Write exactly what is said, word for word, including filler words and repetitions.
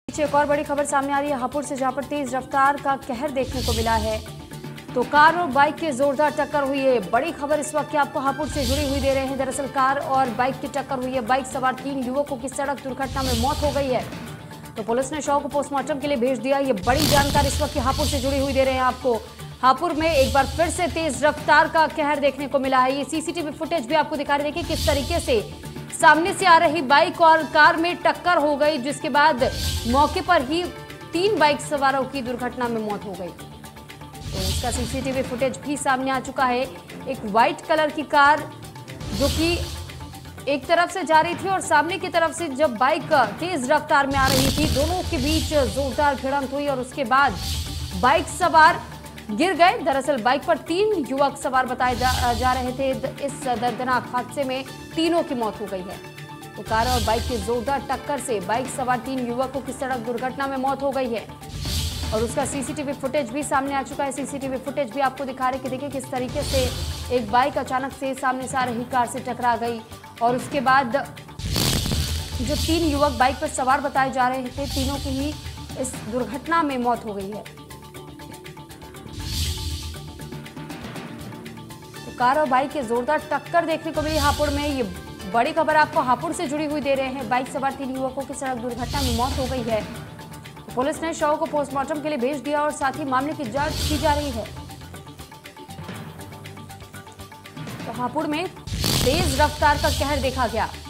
एक और बड़ी खबर सामने आ रही है हापुड़ से, जहां पर तेज रफ्तार का कहर देखने को मिला है। तो कार और बाइक की जोरदार टक्कर हुई है। बड़ी खबर इस वक्त आपको हापुड़ से जुड़ी हुई दे रहे हैं। दरअसल कार और बाइक की टक्कर हुई है। बाइक सवार तीन युवकों की सड़क दुर्घटना में मौत हो गई है। तो पुलिस ने शव को पोस्टमार्टम के लिए भेज दिया। ये बड़ी जानकारी इस वक्त हापुड़ से जुड़ी हुई दे रहे हैं आपको। हापुड़ में एक बार फिर से तेज रफ्तार का कहर देखने को मिला है। ये सीसीटीवी फुटेज भी आपको दिखा रहे, देखिए किस तरीके से सामने से आ रही बाइक और कार में टक्कर हो गई, जिसके बाद मौके पर ही तीन बाइक सवारों की दुर्घटना में मौत हो गई। तो उसका सीसीटीवी फुटेज भी सामने आ चुका है। एक व्हाइट कलर की कार जो कि एक तरफ से जा रही थी और सामने की तरफ से जब बाइक तेज रफ्तार में आ रही थी, दोनों के बीच जोरदार भिड़ंत हुई और उसके बाद बाइक सवार गिर गए। दरअसल बाइक पर तीन युवक सवार बताए जा, जा रहे थे। इस दर्दनाक हादसे में तीनों की मौत हो गई है। तो कार और बाइक की जोरदार टक्कर से बाइक सवार तीन युवकों की सड़क दुर्घटना में मौत हो गई है और उसका सीसीटीवी फुटेज भी सामने आ चुका है। सीसीटीवी फुटेज भी आपको दिखा रहे कि देखिए किस तरीके से एक बाइक अचानक से सामने से आ रही कार से टकरा गई और उसके बाद जो तीन युवक बाइक पर सवार बताए जा रहे थे, तीनों की ही इस दुर्घटना में मौत हो गई है। तो कार और बाइक की जोरदार टक्कर देखने को मिली हापुड़ में। ये बड़ी खबर आपको हापुड़ से जुड़ी हुई दे रहे हैं। बाइक सवार तीन युवकों की सड़क दुर्घटना में मौत हो गई है। तो पुलिस ने शव को पोस्टमार्टम के लिए भेज दिया और साथ ही मामले की जांच की जा रही है। तो हापुड़ में तेज रफ्तार का कहर देखा गया।